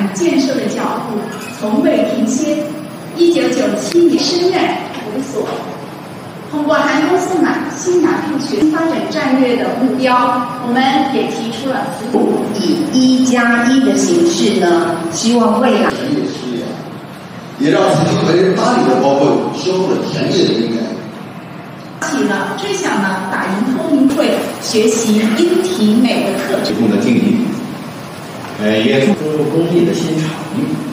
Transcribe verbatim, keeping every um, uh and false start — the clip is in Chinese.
建设的脚步从未停歇。一九九七年升任辅所，通过韩东送满新南部全发展战略的目标，我们也提出了子补以一加一的形式呢，希望未来产业事业，也让自己为巴黎的包括修复了产业的应该。 起了最想呢打赢通灵会学习音体美的课程。 提供的定义，呃，也注入工艺的新场域。